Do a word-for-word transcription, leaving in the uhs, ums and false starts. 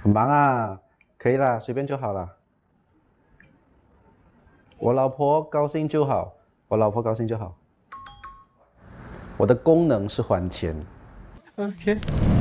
很忙啊，可以啦，随便就好了。我老婆高兴就好，我老婆高兴就好。我的功能是还钱。 OK。